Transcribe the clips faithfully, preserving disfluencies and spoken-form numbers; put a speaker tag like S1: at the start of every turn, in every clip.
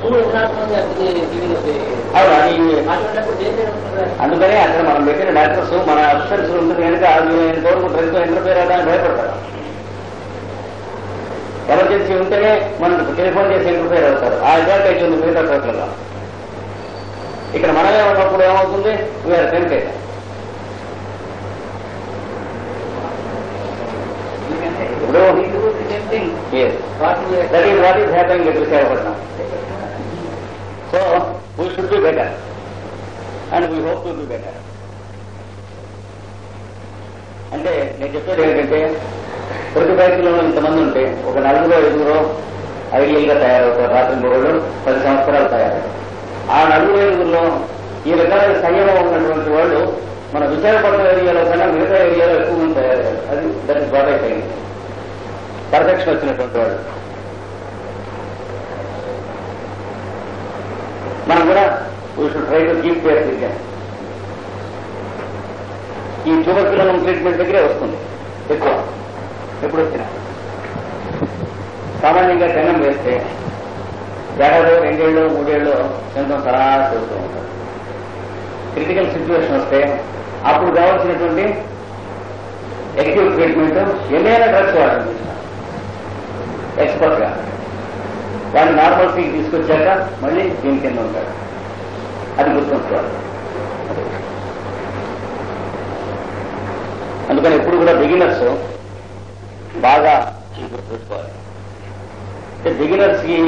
S1: అవును, అది అందుకనే అక్కడ మనం పెట్టిన డాక్టర్స్ మన అసిస్టెంట్స్ ఉంటుంది కనుక ఎంతవరకు డ్రగ్తో ఇంటర్ఫేర్ అవ్వడానికి భయపడతారు. ఎమర్జెన్సీ ఉంటేనే మనకు టెలిఫోన్ చేసి ఇంటర్ఫేర్ అవుతారు. ఆ అడ్వాంటేజ్ ఉంది మిగతా చోట్లలో. ఇక్కడ మనమే ఉన్నప్పుడు ఏమవుతుంది, వీఆర్ టెంప్టెడ్. ఇప్పుడు that is what is happening at Visakhapatnam. So we should be better and we hope to be better. అంటే నేను చెప్పేది ఏంటంటే, ప్రతి బయటలో ఇంతమంది ఉంటే ఒక నలుగురో ఐదుగురో ఐడియల్ గా తయారవుతారు. రాత్రి మూడు పది సంవత్సరాలు తయారవుతారు. ఆ నలుగురు ఐదుగురులో ఈ రకమైన సంయమం ఉన్నటువంటి వాళ్ళు మన విశాఖపట్నం ఏరియాలో కన్నా మిగతా ఏరియాలో ఎక్కువ మంది తయారయ్యారు. అది దానికి బాగా అయిపోయింది. పర్ఫెక్షన్ వచ్చినటువంటి వాళ్ళు మనం కూడా we should try to keep care దిగాం. ఈ ట్యూబర్క్యులమ్ ట్రీట్మెంట్ దగ్గరే వస్తుంది ఎక్కువ. ఎప్పుడు వచ్చినా సామాన్యంగా జనం వేస్తే ఏడాది రెండేళ్ళు మూడేళ్ళు సింటమ్స్ అలా చూస్తూ ఉంటారు. క్రిటికల్ సిచ్యువేషన్ వస్తే అప్పుడు కావాల్సినటువంటి యాక్టివ్ ట్రీట్మెంట్ ఎన్నైనా డ్రగ్స్ వాడండి ఎక్స్పర్ట్ గా. వాడిని నార్మల్ ఫీకి తీసుకొచ్చాక మళ్ళీ దీని కింద ఉంటాడు. అది గుర్తుంచుకోవాలి. అందుకని ఎప్పుడు కూడా బిగినర్స్ బాగా గుర్తుంచుకోవాలి. అంటే బిగినర్స్ కి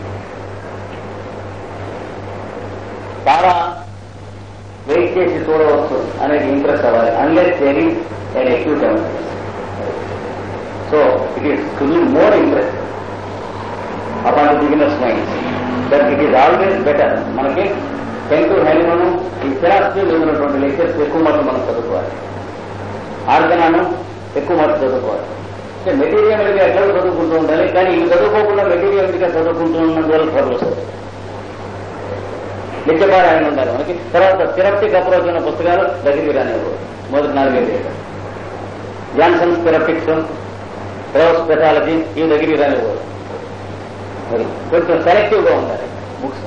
S1: చాలా వెయిట్ చేసి చూడవచ్చు అనేది ఇంట్రెస్ట్ అవ్వాలి. అన్లెస్ వెరీ అండ్ అక్యూట్ అవ్వాలి. So it is to be more interest upon the beginners mind that it is always better. మనకి టెన్త్ హ్యాండ్ ఈ ఫిలాసఫీ ఉన్నటువంటి లెక్చర్స్ ఎక్కువ మొత్తం మనం చదువుకోవాలి. ఆర్గనాను ఎక్కువ మొత్తం చదువుకోవాలి. అంటే మెటీరియల్ గా ఎక్కడ చదువుకుంటూ ఉండాలి. కానీ ఇవి చదువుకోకుండా మెటీరియల్ గా చదువుకుంటూ ఉన్నందువల్ల ట్రబుల్స్ వస్తాయి. నిత్యపారాయణ ఉండాలి మనకి. తర్వాత థెరప్టిక్ అప్రోచ్ ఉన్న పుస్తకాలు దగ్గరికి రానివ్వరు. మొదటి నాలుగైదు జాన్సన్ థెరప్టిక్స్, క్రౌస్ పెథాలజీ ఇవి దగ్గరికి రానివ్వరు. మరి కొంచెం సెలెక్టివ్ గా ఉండాలి బుక్స్.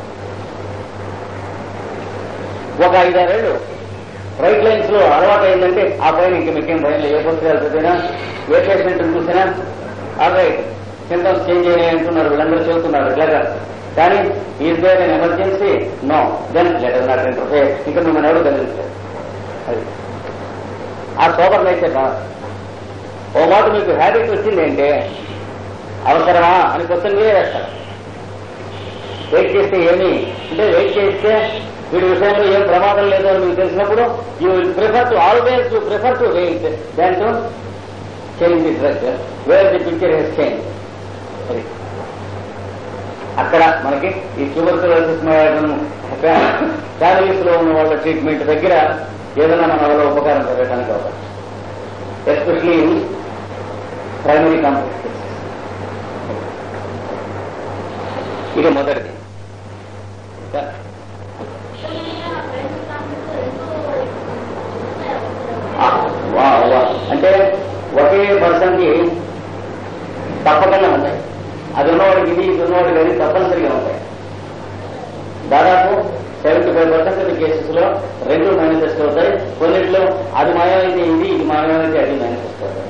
S1: ఒక ఐదారేళ్ళు రైట్ లైన్స్ లో అలవాటు అయిందంటే ఆ పైన ఇంక మీకేం భయం లేదు. ఏ పుస్తకాలు చదివినా ఏ పేషెంట్ చూసినా ఆల్ రైట్ సింటమ్స్ చేంజ్ అయినాయి అంటున్నారు, వీళ్ళందరూ చెబుతున్నారు ఇట్లాగా. కానీ is there an emergency? No, then better not interfere. ఇంకా మిమ్మల్ని ఎవరు కలిగించారు. అది ఆ సోబర్ నేచర్ కాదు. ఓ మాట మీకు హ్యాబిట్ వచ్చింది అంటే అవసరమా అని కొత్త మీరే వేస్తారు. వెయిట్ చేస్తే ఏమి అంటే వెయిట్ చేస్తే వీడి విషయంలో ఏం ప్రమాదం లేదు అని మీకు తెలిసినప్పుడు you will prefer to always you prefer to wait than to change the drug where the picture has change. అది అక్కడ మనకి ఈ ట్యూబర్క్యులోసిస్ ఫ్యామిలీస్ లో ఉన్న వాళ్ళ ట్రీట్మెంట్ దగ్గర ఏదైనా మన వల్ల ఉపకారం జరగడానికి అవకాశం, ఎస్పెషలీ ప్రైమరీ కాంప్లెక్స్. ఇది మొదటిది. అంటే ఒకే పర్సన్ కి తప్పకుండా ఉంటాయి. అది ఉన్నవాడికి ఇది ఇది ఉన్నవాడికి అది తప్పనిసరిగా ఉంటాయి. దాదాపు సెవెంటీ ఫైవ్ పర్సెంట్ కేసెస్ లో రెండు మేనిఫెస్ట్ అవుతాయి. కొన్నిట్లో అది మాయమైతే ఇది ఇది మాయమైతే అది మేనిఫెస్ట్ అవుతాయి.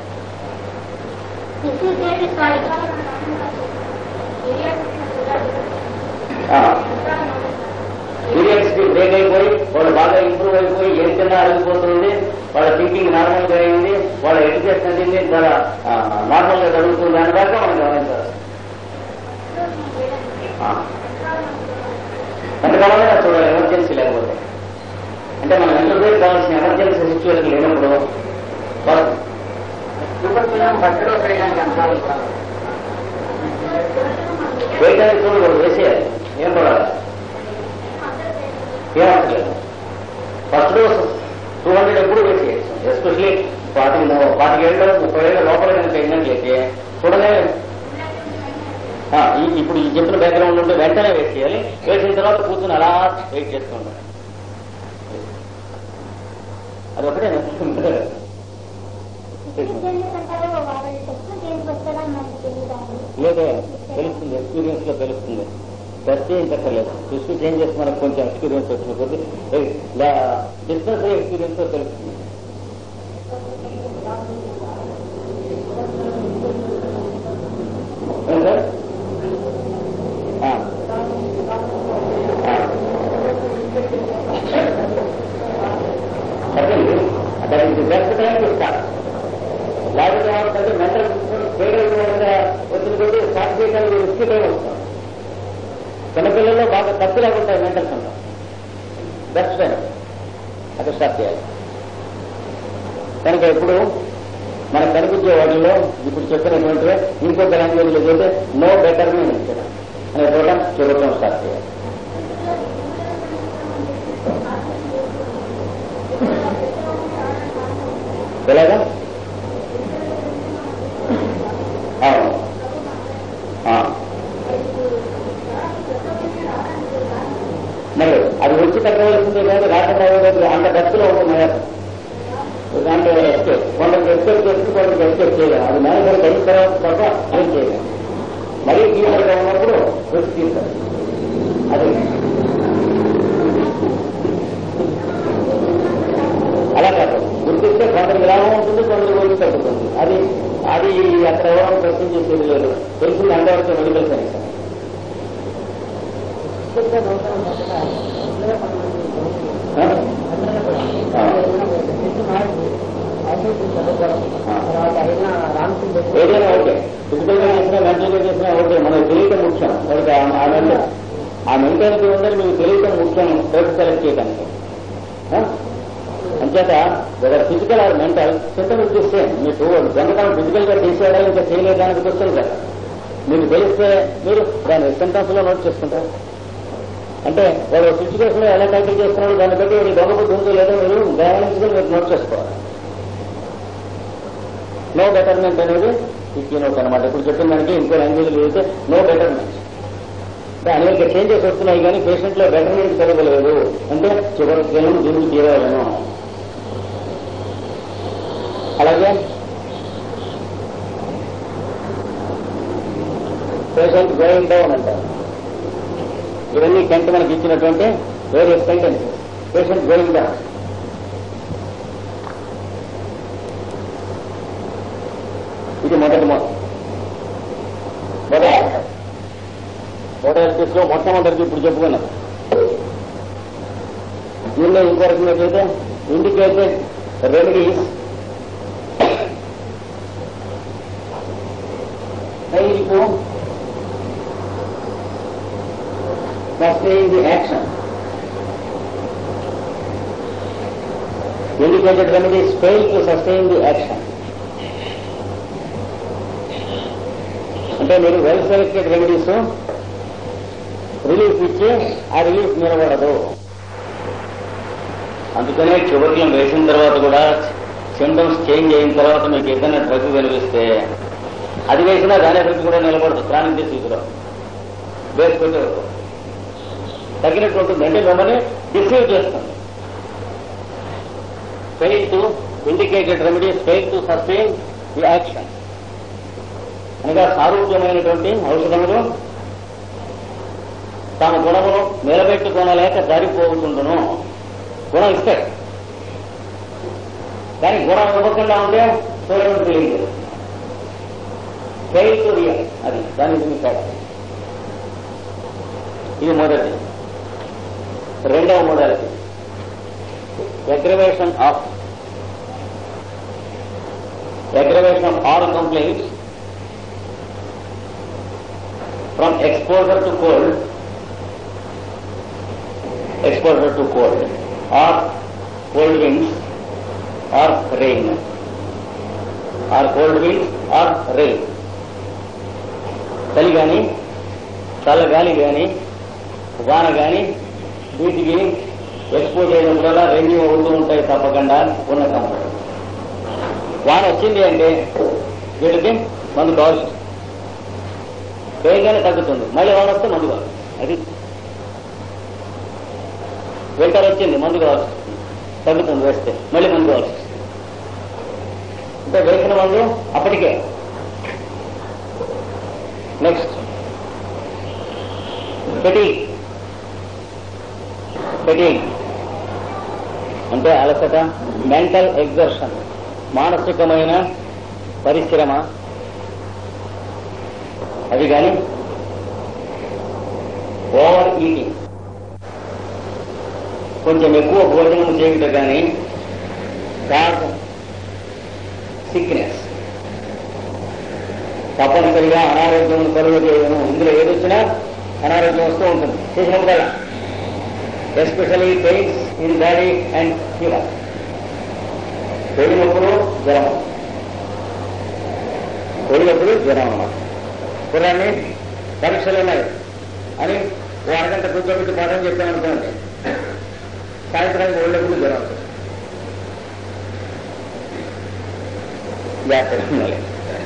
S1: పీరియడ్స్ బ్రేక్ అయిపోయి వాళ్ళు బాగా ఇంప్రూవ్ అయిపోయి ఏం తిన్నా అరిగిపోతుంది, వాళ్ళ థింకింగ్ నార్మల్ గా అయింది, వాళ్ళ ఎడ్యుకేషన్ అనేది చాలా నార్మల్ గా జరుగుతుంది. దాని దాకా మనం గమనించాలి. ఎంతకాలమైనా చూడాలి ఎమర్జెన్సీ లేకపోతే. అంటే మనం ఎంతసేపు కావాల్సిన ఎమర్జెన్సీ సిచ్యువేషన్ లేనప్పుడు వేయడానికి చూడకూడదు, వేసేయాలి. ఏం పడాలి ఏమక్కర్లేదు. ఫస్ట్ డోస్ టూ హండ్రెడ్ ఎప్పుడు వేసేయచ్చు. ఎస్పెషలీ పాతి పాతికేళ్ళు ముప్పై ఏళ్ళ లోపల కనుక అయినట్లయితే చూడలే. ఇప్పుడు ఈ చెప్పిన బ్యాక్గ్రౌండ్ ఉంటే వెంటనే వేసేయాలి. వేసిన తర్వాత కూర్చొని అలా వెయిట్ చేస్తూ ఉండాలి. అదొకటే లేదే తెలుస్తుంది, ఎక్స్పీరియన్స్ లో తెలుస్తుంది. టెస్ట్ చేయక్కర్లేదు. దృష్టి చేంజ్ చేసి మనకు కొంచెం ఎక్స్పీరియన్స్ వచ్చిన కొద్ది డిస్టెన్స్ ఎక్స్పీరియన్స్ తెలుస్తుంది. Sir that is the best time to start. లేకపోతే ఏమంటే మెంటల్ ఫెయిల్ వచ్చిన కొద్ది స్టార్ట్ చేయడానికి రిస్క్ టైం వస్తాం. చిన్నపిల్లల్లో బాగా ఖర్చు లేకుంటాయి మెంటల్స్ అంటాం. బెస్ట్ టైం అక్కడ స్టార్ట్ చేయాలి. కనుక ఇప్పుడు మనకు కనిపించే వాటిల్లో ఇప్పుడు చెప్పినటువంటి ఇంకొక లాంగ్వేజ్లో చేస్తే నో బెటర్మెంట్ అనే చోట చూడటం స్టార్ట్ చేయాలి. ఎలాగా మరి అది వచ్చి తగ్గవలసిందే కానీ రాకుండా అంత ఖర్చులో ఉన్నాయి. దాంట్లో ఎస్కేప్ కొందరికి ఎస్కేప్ చేసి కొందరికి ఎస్కేప్ చేయలేము. అది మేనేజర్ అయిన తర్వాత తప్ప ఏం చేయలేము. మరీ తీవ్రంగా ఉన్నప్పుడు రిస్క్ తీస్తారు. అది అలా కాదు. గుర్తిస్తే కొందరికి లాభం ఉంటుంది, కొందరికి ఒళ్ళు తగ్గుతుంది. అది అది అక్కడ ఎవరో ప్రశ్న చేసేది లేదు. తెలిసింది అంతవరకు మెడికల్ సైన్స్. ఏదైనా ఓకే, ఫిజికల్ గా చేసినా మెంటల్ గా చేసినా ఓకే, మనకు తెలియటం ముఖ్యం. ఆ మెంటాలిటీ ఉందని మీకు తెలియటం ముఖ్యం కోర్టు సెలెక్ట్ చేయడానికి. అంచేత whether physical or mental symptom ఇస్తే మీకు దొంగతనం ఫిజికల్ గా చేసేయడం ఇంకా చేయలేదానికి వస్తుంది కదా. మీకు తెలిస్తే మీరు దాని సింటమ్స్ లో నోట్ చేసుకుంటారు. అంటే వాడు సిచ్యువేషన్ లో ఎలా టైటిల్ చేస్తున్నాడు దాన్ని బట్టి వాడి దొంగబుద్ధి ఉందో లేదో మీరు గమనించుకొని మీరు నోట్ చేసుకోవాలి. నో బెటర్మెంట్ అనేది ఈ నోట్ అనమాట. ఇప్పుడు చెప్పిన దానికి ఇంకో లాంగ్వేజ్ అయితే నో బెటర్మెంట్. అంటే అనేక చేంజెస్ వస్తున్నాయి కానీ పేషెంట్ లో బెటర్మెంట్ కలగలేదు అంటే చివరికి దీనికి తీరాలను. అలాగే పేషెంట్ గోయింగ్ డౌన్ అంటారు. ఇవన్నీ కంటే మనకి ఇచ్చినటువంటి various sentences. Patient going down, ఇది మొదటి మొదటి మోడాలిటీస్ లో మొట్టమొదటికి ఇప్పుడు చెప్పుకున్నాం. దీనిలో ఇంకొక అయితే indicated remedies to sustain the action. Indicated remedies fail to sustain the action. అంటే మీరు వెల్ సెలెక్టెడ్ రెమెడీస్ రిలీఫ్ ఇచ్చి ఆ రిలీఫ్ నిలబడదు. అందుకనే ట్యూబర్క్యూలం వేసిన తర్వాత కూడా సింటమ్స్ చేంజ్ అయిన తర్వాత మీకు ఏదైనా డ్రగ్ కనిపిస్తే అది వేసినా దాని ఎఫెక్ట్ కూడా నిలబడదు. ప్రాణం తీసుకురా వేసుకుంటే తగినట్టు ఉంటుంది. అంటే మిమ్మల్ని డిసీవ్ చేస్తుంది. Fail to indicated remedies fail to sustain the action. అనగా సారూప్యమైనటువంటి ఔషధములు తమ గుణమును నిలబెట్టుకోనలేక జారిపోతుండును. గుణం ఇస్తాడు కానీ గుణం ఇవ్వకుండా ఉంటే చూడడం తెలియదు. ఫెయిల్ టు రియల్ అది దాని ఇస్తాడు. ఇది మొదటి. రెండవ modality aggravation of aggravation of all complaints from exposure to cold, exposure to cold, or cold winds, or rain, or cold winds, or rain. చలి కానీ చల్ల గాలి కానీ వాన కానీ వీటికి ఎక్స్పోజ్ అయినప్పుడల్లా రెండు అవుతూ ఉంటాయి తప్పకుండా ఉన్న కంపెనీ. వాన వచ్చింది అంటే వీటికి మందు కావాల్సి వేగంగానే తగ్గుతుంది. మళ్ళీ వాన వస్తే మందు కావాలి. అది వింటర్ వచ్చింది మందు కావాల్సి తగ్గుతుంది. వేస్తే మళ్ళీ మందు కావాల్సి అంటే వేసిన మందు అప్పటికే. నెక్స్ట్ ఫెటీగ్ ఫెటీగ్ అంటే అలసట, మెంటల్ ఎగ్జర్షన్, మానసికమైన పరిశ్రమ. అది కానీ ఓవర్ ఈటింగ్, కొంచెం ఎక్కువ భోజనం చేయటం కానీ, ఫ్యాట్, సిక్నెస్, తప్పనిసరిగా అనారోగ్యం కలుగు చేయడం. ఇందులో ఏదొచ్చినా అనారోగ్యం వస్తూ ఉంటుంది చేసినప్పుడల్లా, especially pains in body and fever. పెళ్ళినప్పుడు జ్వరం, పెళ్ళినప్పుడు జ్వరం అన్నమాట. కుర్రాన్ని పరీక్షలు ఉన్నాయి అని ఓ అరగంట కూర్చోబెట్టి పాఠం చెప్పామనుకోండి, సాయంత్రానికి ఒళ్ళప్పుడు జ్వరం వస్తుంది. జాగ్రత్త ఉండాలి.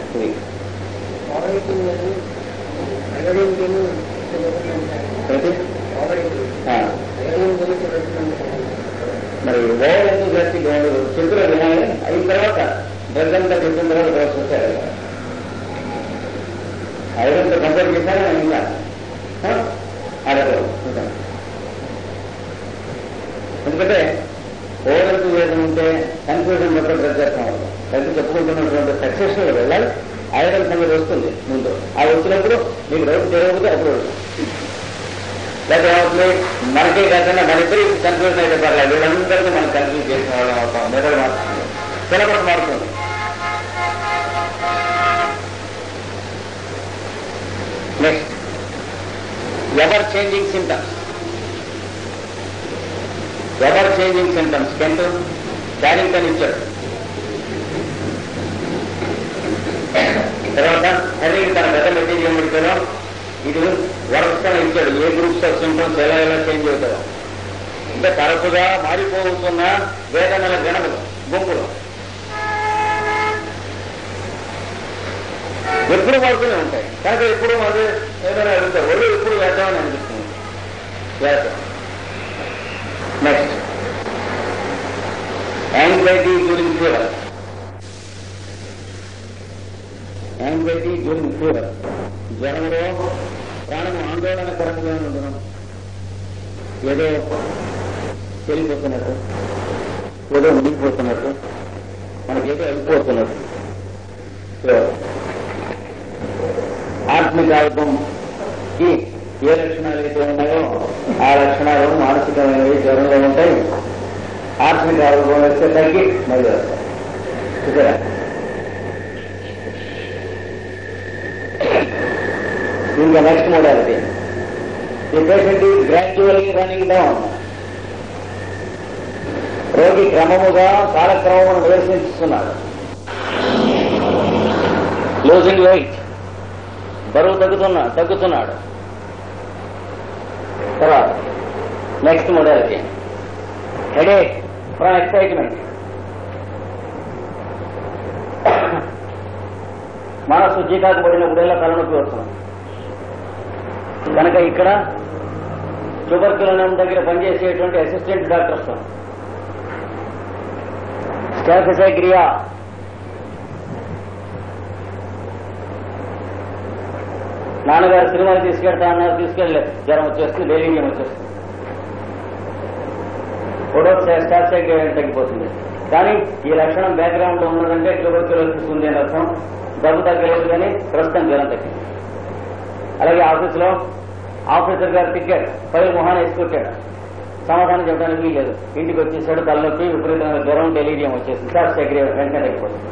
S1: మరి ఓవర్ ఎందుకు చేసి చెప్పులో వినాలి. అయిన తర్వాత డ్రగ్ అంతా చెప్పిన తర్వాత డ్రగ్స్ వచ్చారు. ఐదంతా కంపేర్ చేశారా ఇంకా ఆడతారు. ఎందుకంటే ఓవర్ ఎందుకు వేదన ఉంటే కన్ఫ్యూజన్ మొత్తం డ్రగ్ చేస్తాం. డ్రగ్ చెప్పుకుంటున్నటువంటి సక్సెస్ వెళ్ళాలి. ఐరన్ సంగతి వస్తుంది ముందు. అది వచ్చినప్పుడు మీకు డౌట్ తెలియకపోతే అప్పుడు లేకపోతే ఏమవుతుంది, మనకే కాకుండా మన ఇద్దరికి కన్ఫ్యూజన్ అయితే పర్లేదు, వీళ్ళందరికీ మనం కన్ఫ్యూజ్ చేసిన వాళ్ళం అవుతాం. మెదడు మారుతుంది, సిలబస్ మారుతుంది. Next, ever changing symptoms. Ever changing symptoms Kent Carrington ఇచ్చాడు. తర్వాత హెన్రీకి తన పెద్ద మెసేజ్ ఏం పెట్టారో ఇది వరుసగా ఇచ్చాడు. ఏ గ్రూప్స్ ఆఫ్ సింటమ్స్ ఎలా ఎలా చేంజ్ అవుతాయో. అంటే తరచుగా మారిపోతున్న వేదనల గణములు, గుంపులు ఎప్పుడు మారుతూనే ఉంటాయి. కనుక ఎప్పుడు అది ఏదైనా అడుగుతారు, ఒళ్ళు ఎప్పుడు వేద్దామని అనిపిస్తుంది. వేద్దాం. Next, anxiety during fever. Anxiety during fever, జ్వరంలో ప్రాణం ఆందోళనకరంగా ఉండడం, ఏదో తెలిపోతున్నట్టు, ఏదో మునిగిపోతున్నట్టు, మనకేదో వెళ్ళిపోతున్నట్టు. ఆత్మిక అల్పంకి ఏ లక్షణాలు అయితే ఉన్నాయో ఆ లక్షణాలు మానసికమైనవి జ్వరంలో ఉంటాయి. ఆత్మిక అల్పం వస్తే తగ్గి మళ్ళీ వస్తాయి. చూసారా? ఇంకా next modality, the patient is gradually running down. రోగి క్రమముగా కాలక్రమమును నిరసిస్తున్నాడు. లూజింగ్ వెయిట్, బరువు తగ్గుతున్నా తగ్గుతున్నాడు. తర్వాత next modality, headache from excitement. మనసు చీకాకు పడినప్పుడల్లా తలనొప్పి వస్తున్నాం. కనుక ఇక్కడ ట్యూబర్క్యులోసిస్ దగ్గర పనిచేసేటువంటి అసిస్టెంట్ డాక్టర్స్ స్టాఫిసైగ్రియా, నాన్నగారు సినిమాలు తీసుకెళ్తా అన్నారు, తీసుకెళ్ళలేదు, జ్వరం వచ్చేస్తుంది, డెలింగియం వచ్చేస్తుంది. ఫోటో స్టాఫిసైగ్రియా తగ్గిపోతుంది. కానీ ఈ లక్షణం బ్యాక్గ్రౌండ్ లో ఉన్నదంటే ట్యూబర్క్యులోసిస్ ఉంది అని అర్థం. డబ్బు తగ్గలేదు కానీ ప్రస్తుతం జ్వరం తగ్గింది. అలాగే ఆఫీసులో ఆఫీసర్ గారు తిట్టాడు, పై మొహాన్ని వేసుకొచ్చాడు, సమాధానం చెప్పడానికి లేదు. ఇంటికి వచ్చేసాడు, తలనొప్పి, విపరీతమైన జ్వరం, డెలీరియం వచ్చేసింది. స్టాఫిసైగ్రియా వెంటనే తగ్గిపోతుంది.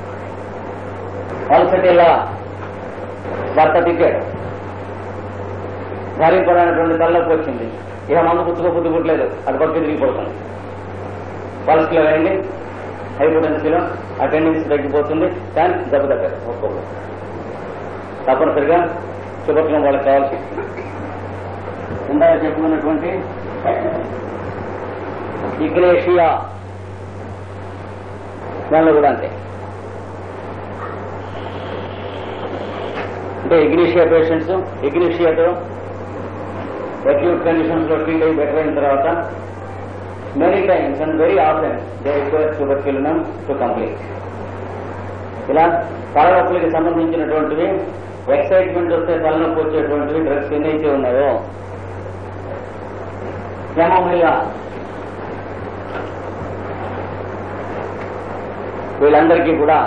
S1: వలసటిలా భర్త తిట్టాడు, భరింపడైనటువంటి తలనొప్పి వచ్చింది. ఇక మందు పుచ్చుకో బుద్ధి పుట్టలేదు, అది పక్క తిరిగిపోతుంది. పల్స్లో వేయండి, హైపోటెన్సీలో ఆ టెండెన్సీ తగ్గిపోతుంది. కానీ దెబ్బ తగ్గదు. ఒక్కొక్కరు తప్పనిసరిగా శుభ్రం వాళ్ళకి కావాల్సి ఇందాక చెప్పుకున్నటువంటి ఇగ్నేషియా దానిలో కూడా అంతే. అంటే ఇగ్నేషియా పేషెంట్స్ ఇగ్నేషియాతో అక్యూట్ కండిషన్స్ లో ట్రీట్ అయ్యి బెటర్ అయిన తర్వాత many times and very often they require tuberculosis to complete. ఇలా తలనొప్పులకి సంబంధించినటువంటివి, ఎక్సైట్మెంట్ వస్తే తలనొప్పి వచ్చేటువంటివి డ్రగ్స్ ఎన్నైతే ఉన్నాయో శ్రమములుగా వీళ్ళందరికీ కూడా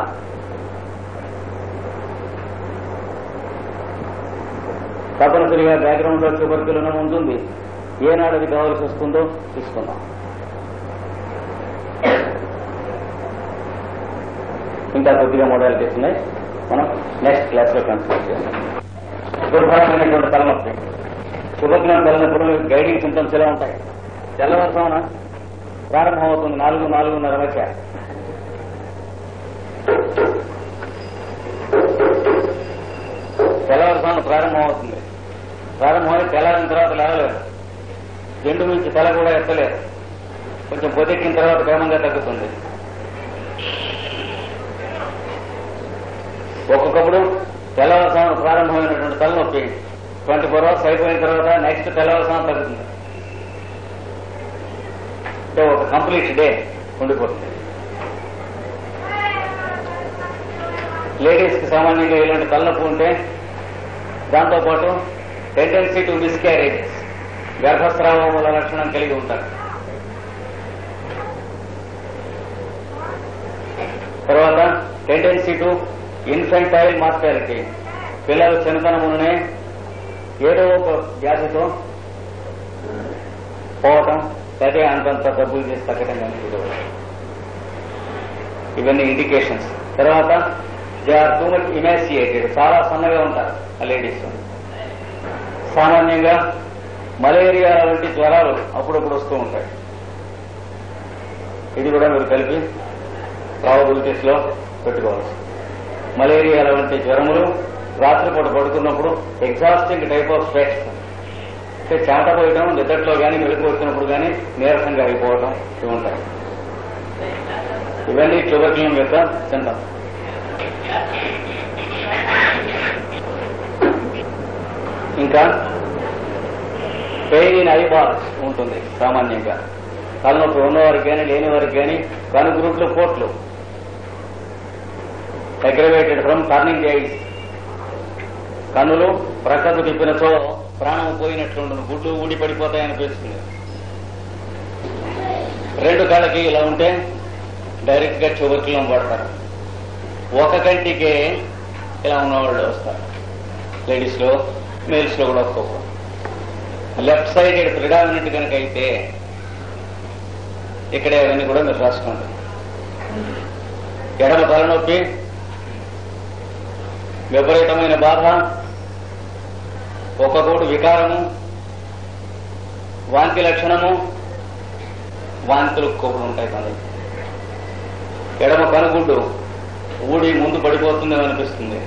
S1: తప్పనిసరిగా బ్యాక్గ్రౌండ్ లో ట్యూబర్క్యులనం ఉంటుంది. ఏనాడు అది కావాల్సి వస్తుందో తీసుకుందాం. ఇంకా కొద్దిగా మోడాలిటీస్ ఉన్నాయి, మనం నెక్స్ట్ క్లాస్ లో కన్సిడర్ చేస్తాం. దుర్భరమైనటువంటి తలనొప్పి, ట్యూబర్క్యులనం తలనొప్పులు గైడింగ్ సింటమ్స్ ఎలా ఉంటాయి? తెల్లవారుజామున ప్రారంభమవుతుంది నాలుగు నాలుగున్నర మధ్య. తెల్లవారుజామున ప్రారంభమవుతుంది. ప్రారంభమై తెల్లారిన తర్వాత లేవలేదు, జెండు నుంచి తల కూడా ఎత్తలేదు. కొంచెం పొద్దెక్కిన తర్వాత క్రమంగా తగ్గుతుంది. ఒక్కొక్కప్పుడు తెల్లవారుజామున ప్రారంభమైనటువంటి తలనొప్పి ట్వంటీ ఫోర్ అవర్స్ అయిపోయిన తర్వాత నెక్స్ట్ తెల్లవారుజామున తగ్గుతుంది. అంటే ఒక కంప్లీట్ డే ఉండిపోతుంది. లేడీస్ కి సామాన్యంగా ఇలాంటి తలనొప్పి ఉంటే దాంతోపాటు టెండెన్సీ టు మిస్క్యారేజెస్, గర్భస్రావముల లక్షణం కలిగి ఉంటారు. తర్వాత టెండెన్సీ టు ఇన్ఫెంటైల్ మార్టాలిటీ, పిల్లలు చిన్నతనమునే ఏదో ఒక వ్యాధితో పోవటం, అదే అంతంత డబ్బులు చేసి తగ్గటం కానీ చూడవచ్చు. ఇవన్నీ ఇండికేషన్స్. తర్వాత they are too much emaciated, చాలా సన్నగా ఉంటారు ఆ లేడీస్. సామాన్యంగా మలేరియా వంటి జ్వరాలు అప్పుడప్పుడు వస్తూ ఉంటాయి. ఇది కూడా మీరు కలిపి ప్రాబబిలిటీస్ లో పెట్టుకోవచ్చు. మలేరియా వంటి జ్వరములు రాత్రిపూట పడుకున్నప్పుడు ఎగ్జాస్టింగ్ టైప్ ఆఫ్ స్ట్రెస్, అంటే చెమట పోయటం, నిద్రలో కానీ వెలుగు వచ్చినప్పుడు కానీ నీరసంగా అయిపోవటం ఇవి ఉంటాయి. ఇవన్నీ ట్యూబర్క్యులనం యొక్క సింటమ్స్. ఇంకా పెయిన్ ఇన్ ఐబాల్స్ ఉంటుంది సామాన్యంగా. తలనొప్పి ఉన్నవారికి కానీ లేని వారికి కానీ కనుగురుట్లు పోట్లు, అగ్రవేటెడ్ ఫ్రమ్ టర్నింగ్ ఐస్, కన్నులు ప్రక్కకు తిప్పినచో ప్రాణం పోయినట్లుండదు, గుడ్లు ఊడి పడిపోతాయనిపిస్తుంది. రెండు కాళ్ళకి ఇలా ఉంటే డైరెక్ట్ గా ట్యూబర్క్యులనం పడతారు. ఒక కంటికే ఇలా ఉన్నవాళ్ళు వస్తారు. లేడీస్ లో మేల్స్ లో కూడా ఒక్కొక్క. లెఫ్ట్ సైడెడ్ ప్రిడామినెంట్ కనుక అయితే ఇక్కడే అవన్నీ కూడా మీరు రాసుకోండి. ఎడమ తలనొప్పి, విపరీతమైన బాధ, ఒక్కొక్కడు వికారము, వాంతి లక్షణము, వాంతులు కొవ్వులు ఉంటాయి. కానీ ఎడమ కనుగుడ్డు ఊడి ముందు పడిపోతుందేమో అనిపిస్తుంది.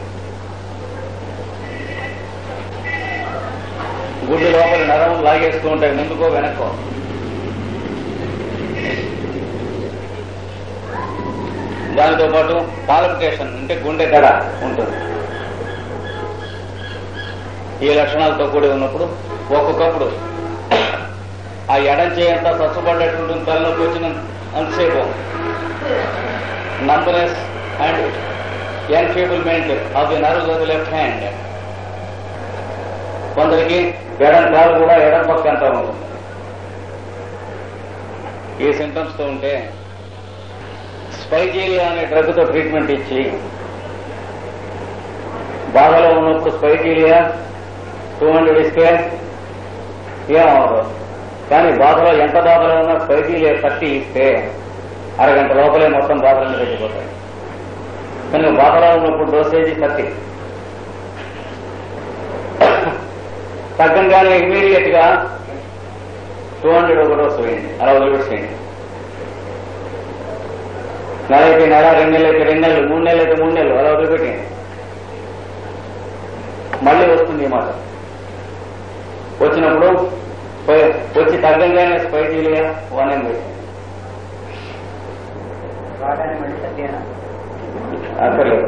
S1: గుడ్డు లోపల నరం లాగేస్తూ ఉంటాయి, ముందుకో వెనక్కో. దానితో పాటు పాల్పిటేషన్ అంటే గుండె దడ ఉంటుంది. ఈ లక్షణాలతో కూడి ఉన్నప్పుడు ఒక్కొక్కప్పుడు ఆ ఎడం చేయంతా స్వచ్ఛపడేటువంటి తలనొప్పి వచ్చిన అంతసేపు numbness and enfeeblement of the nerves of the left hand. కొందరికి ఎడం కాలు కూడా ఎడం పక్క అంతా ఉంటుంది. ఈ సింటమ్స్ తో ఉంటే స్పైజీలియా అనే డ్రగ్ తో ట్రీట్మెంట్ ఇచ్చి, బాధలో ఉన్నప్పుడు స్పైజీలియా టూ హండ్రెడ్ ఇస్తే ఏమవదు. కానీ బాధలో ఎంత బాధలో ఉన్నా స్పైజీలియా థర్టీ ఇస్తే అరగంట లోపలే మొత్తం బాధలన్నీ తగ్గిపోతాయి. కానీ బాధలో ఉన్నప్పుడు డోసేజీ థర్టీ, తగ్గంగానే ఇమీడియట్ గా టూ హండ్రెడ్ ఒక డోస్ వేయండి, అలా వదిలిపెట్టేయండి. నెల అయితే నెల, రెండు నెలలు అయితే రెండు నెలలు, మూడు నెలలు అయితే మూడు నెలలు, అలా వదిలిపెట్టేయండి. మళ్ళీ వస్తుంది ఈ మాట. వచ్చినప్పుడు వచ్చి తగ్గంగానే స్పైజీలియా వన్ ఎం వేయండి. అక్కర్లేదు,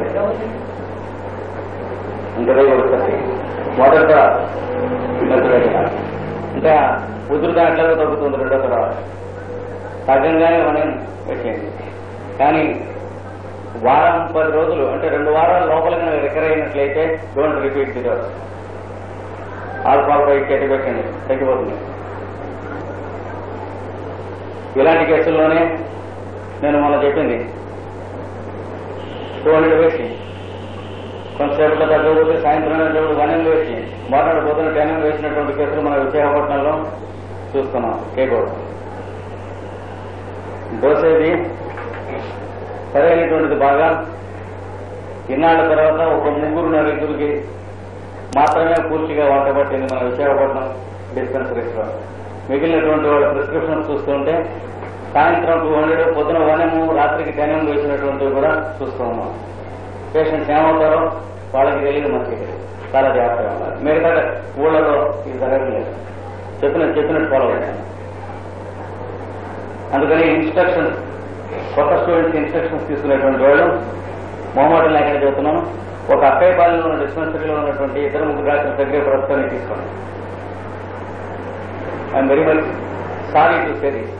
S1: ఇంకదే కొడుతుంది మొదట ఇంకా ఉదురుగా అట్లాగే తగ్గుతుంది. రెండో తర్వాత తగ్గంగానే మనం పెట్టేయండి. కానీ వారం పది రోజులు అంటే రెండు వారాల లోపలగా రికర్ అయినట్లయితే don't repeat the dose. Alpha five కట్టి పెట్టండి, తగ్గిపోతుంది. ఇలాంటి కేసుల్లోనే నేను మొన్న చెప్పింది టూ హండ్రెడ్ వేసి కొంతసేపట్లో తగ్గకపోతే సాయంత్రం వన్ ఎంలు వేసి మర్నాడు పొద్దున టెన్ ఎంలు వేసినటువంటి కేసులు మన విశాఖపట్నంలో చూస్తున్నాం. కేకోడు దోసేది సరైనటువంటిది బాగా ఇన్నాళ్ల తర్వాత ఒక ముగ్గురు నలుగురికి మాత్రమే పూర్తిగా వంటబట్టింది మన విశాఖపట్నం డిస్పెన్సరీస్ లో. మిగిలినటువంటి వాళ్ళ ప్రిస్క్రిప్షన్ చూస్తుంటే సాయంత్రం టూ హండ్రెడ్ పొద్దున వన్ ఎం రాత్రికి టెన్ ఎం వేసినటువంటివి కూడా చూస్తూ ఉన్నాం. పేషెంట్స్ ఏమవుతారో వాళ్ళకి తెలియదు, మనకి తెలియదు. చాలా జాగ్రత్తగా ఉన్నారు. మిగతా ఊళ్ళలో ఇది జరగలేదు. చెప్పిన చెప్పినట్టు ఫాలో అయ్యాను. అందుకని ఇన్స్ట్రక్షన్స్ కొత్త స్టూడెంట్స్ ఇన్స్ట్రక్షన్స్ తీసుకునేటువంటి వాళ్ళు మొహమాటం లేకుండా చెబుతున్నాను. ఒక అక్కయ్యపాలెంలో ఉన్న డిస్పెన్సరీలో ఉన్నటువంటి ఇద్దరు ముగ్గురు డాక్టర్ల దగ్గర ప్రస్తుతాన్ని తీసుకోండి. I'm very much sorry to say this.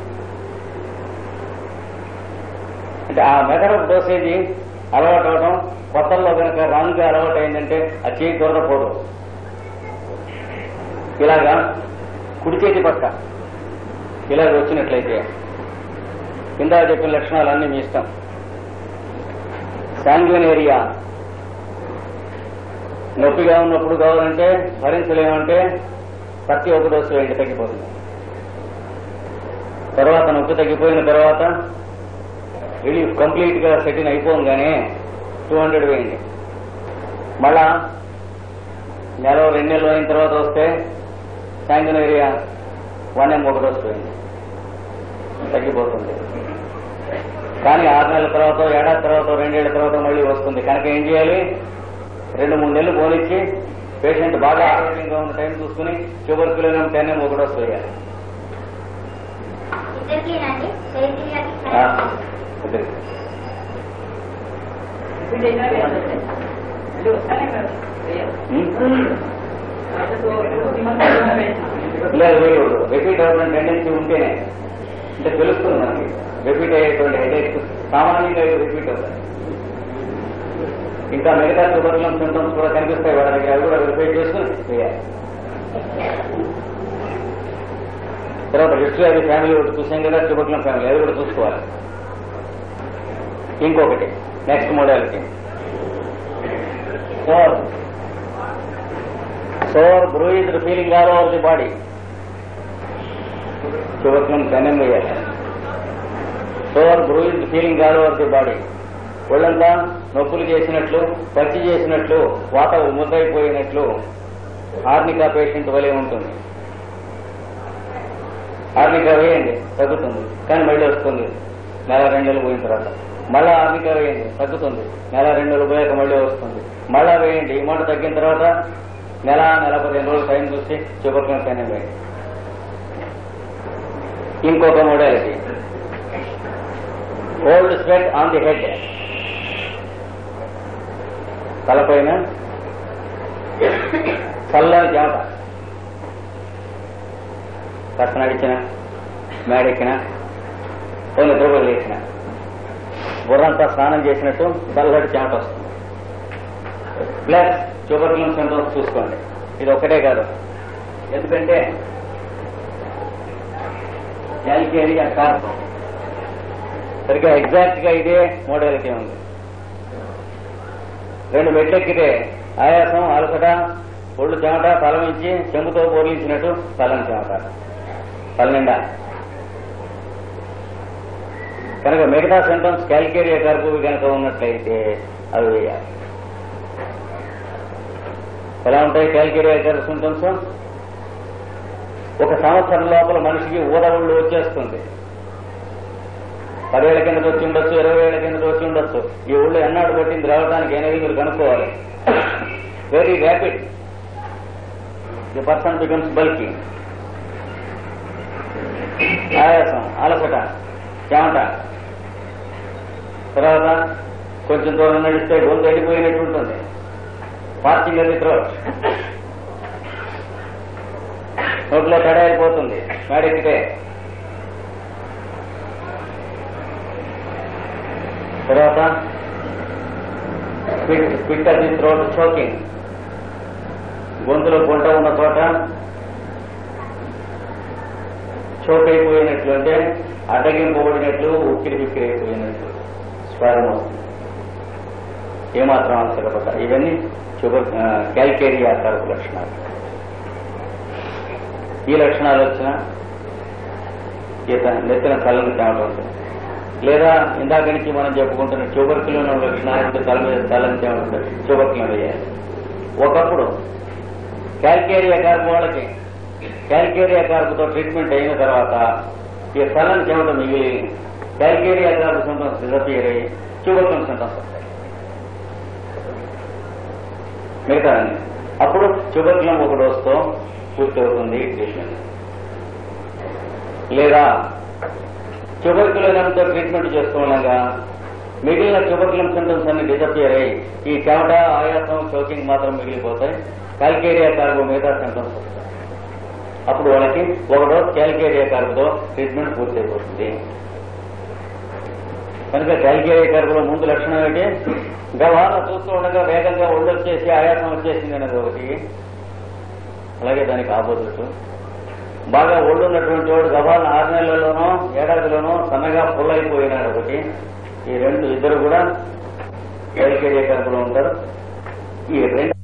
S1: అంటే ఆ మెథడ్ ఆఫ్ డోసేజీ అలవాటు అవడం కొత్తల్లో కనుక రాంగ్ గా అలవాటు అయిందంటే అది చేయి దొరకపోదు. ఇలాగా కుడి చేతి పక్క ఇలాగ వచ్చినట్లయితే కింద చెప్పిన లక్షణాలన్నీ మీ ఇష్టం. శాంగ్విన్ ఏరియా నొప్పిగా ఉన్నప్పుడు కావాలంటే భరించలేమంటే ప్రతి ఒక్క డోసు వేయండి, తగ్గిపోతుంది. తర్వాత నొప్పి తగ్గిపోయిన తర్వాత రిలీఫ్ కంప్లీట్ గా సెటిల్ అయిపోగానే టూ హండ్రెడ్ వేయండి. మళ్ళా నెల రెండు నెలలు అయిన తర్వాత వస్తే శాంగ్విన్ ఏరియా వన్ ఎం ఒక డోసు వేయండి, తగ్గిపోతుంది. కానీ ఆరు నెలల తర్వాత ఏడాది తర్వాత రెండేళ్ల తర్వాత మళ్ళీ వస్తుంది కనుక ఏం చేయాలి? రెండు మూడు నెలలు పోనిచ్చి పేషెంట్ బాగా ఆరోగ్యంగా ఉన్న టైం చూసుకుని ట్యూబర్క్యులోసిస్ టెన్ ఎం ఒక డోసు వేయాలి. లేదు వేయకూడదు. రిపీట్ అవుతున్న టెండెన్సీ ఉంటేనే అంటే తెలుస్తుంది మనకి. రిపీట్ అయ్యేటువంటి హెడేక్ సామాన్యంగా రిపీట్ అవుతాయి. ఇంకా మిగతా ట్యూబర్క్యులోసిస్ సింప్టమ్స్ కూడా కనిపిస్తాయి వాళ్ళ దగ్గర, అవి కూడా వెరిఫై చేసుకుని వేయాలి. తర్వాత హిస్టరీ అది ఫ్యామిలీ ఒకటి చూసాం కదా, ట్యూబర్క్యులోసిస్ ఫ్యామిలీ అది కూడా చూసుకోవాలి. ఇంకొకటి next modality sore sore bruised feeling all over the body. Tuberculosis ten వేయాలి. Sore bruised feeling all over the body. ఒళ్ళంతా నొప్పులు చేసినట్లు, పచ్చి చేసినట్లు, వాత ముద్దైపోయినట్లు ఆర్నికా పేషెంట్ వలె ఉంటుంది. ఆర్నికా వేయండి, తగ్గుతుంది. కానీ మళ్ళీ వస్తుంది నెల రెండు నెలలు పోయిన తర్వాత. మళ్ళా ఆర్నికా వేయండి, తగ్గుతుంది. నెల రెండు నెలలు పోయాక మళ్ళీ వస్తుంది. మళ్ళా వేయండి, ఈ మాట తగ్గిన తర్వాత నెల నెల పదిహేను రోజులు టైం చూసి ట్యూబర్క్యులోసిస్ అయినా వేయండి. ఇంకొక modality cold sweat on the head. తలపైన చల్లని చెమట కాస్త నడిచిన, మేడెక్కిన, ఓ నిద్రపోయి లేచిన, బుర్రంతా స్నానం చేసినట్టు చల్లటి చెమట వస్తుంది. ప్లస్ ట్యూబర్క్యులోసిస్ సింప్టమ్స్ చూసుకోండి. ఇది ఒక్కటే కాదు, ఎందుకంటే యాలికేరియా కార్బ్ సరిగ్గా ఎగ్జాక్ట్ గా ఇదే మోడాలిటీ ఉంది. రెండు మెట్లెక్కితే ఆయాసం, అలసట, ఒళ్ళు చెమట, తలమించి చెంగుతో బోర్లించినట్టు తలని చెమట, తలనిండా. కనుక మిగతా సింటమ్స్ క్యాలికేరియా కార్బ్ కనుక ఉన్నట్లయితే అవి వేయాలి. ఎలా ఉంటాయి క్యాలికేరియా కార్బ్ సింటమ్స్? ఒక సంవత్సరం లోపల మనిషికి ఊదవుళ్ళు వచ్చేస్తుంది. పదేళ్ల కిందట వచ్చి ఉండొచ్చు, ఇరవై ఏళ్ల కిందట వచ్చి ఉండొచ్చు. ఈ ఊళ్ళో ఎన్నాడు పట్టింది రావడానికి అనేది మీరు కనుక్కోవాలి. Very rapid. The person becomes bulky. ఆయాసం, అలసట, చెమట. తర్వాత కొంచెం దూరం నడిస్తే గొంతు వెళ్ళిపోయినట్టు ఉంటుంది. పార్చింగ్ అది త్రోట్, నోట్లో తడ అయిపోతుంది మేడెక్కితే. తర్వాత స్పిట్ స్పిట్ అది త్రోట్ చోకింగ్. గొంతులో గుంట ఉన్న చోట చోక్ అయిపోయినట్లు అంటే అడ్డగింపబడినట్లు ఉక్కిరి బిక్కిరి అయిపోయినట్లు స్వరం వస్తుంది. ఏమాత్రం ఆశ్చర్యపడ్డా. ఇవన్నీ ట్యూబర్ క్యాల్కేరియా ఆకారపు లక్షణాలు. ఈ లక్షణాలు వచ్చిన ఈత నెత్తిన తలని తేవడం ఉంటుంది. లేదా ఇందాక నుంచి మనం చెప్పుకుంటున్న ట్యూబర్క్యులోని లక్షణాలు ఉంటే తల మీద తలని తేవడం ఉంటుంది. ట్యూబర్క్యులో వేయాలి. ఒకప్పుడు క్యాల్కేరియా కార్పు వాళ్ళకి క్యాల్కేరియా కార్పుతో ట్రీట్మెంట్ అయిన తర్వాత ఈ తలని చెమటం మిగిలి క్యాల్కేరియా కార్పు సింటమ్స్ డిసపియర్ అయ్యి ట్యూబర్క్యులోని సింటమ్స్ వస్తాయి. మిగతా అప్పుడు ట్యూబర్క్యులం ఒక డోస్తో పూర్తి అవుతుంది ట్రీట్మెంట్. లేదా ట్యూబర్క్యులోనంతో ట్రీట్మెంట్ చేస్తూ ఉండగా మిగిలిన ట్యూబర్క్యులం సింటమ్స్ అన్ని డిసపియర్ అయ్యి ఈ చెమట, ఆయాసం, చోకింగ్ మాత్రం మిగిలిపోతాయి. క్యాల్కేరియా కార్బో మిగతా సింటమ్స్ వస్తాయి. అప్పుడు వాళ్ళకి ఒక డోస్ క్యాల్కేరియా కార్బోతో ట్రీట్మెంట్ పూర్తి అయిపోతుంది. కనుక క్యాల్కేరియా కార్బోలో ముందు లక్షణం ఏంటి? గవాన చూస్తూ ఉండగా వేగంగా ఒళ్ళొచ్చేసి ఆయాసం వచ్చేసింది అనేది ఒకటి. అలాగే దానికి ఆపోజిట్ బాగా ఒళ్ళున్నటువంటి వాడు గవాలను ఆరు నెలల్లోనో ఏడాదిలోనో సన్నగా ఫుల్ అయిపోయినాడు ఒకటి. ఈ రెండు ఇద్దరు కూడా క్యాల్కేరియా కార్బోలో ఉంటారు. ఈ రెండు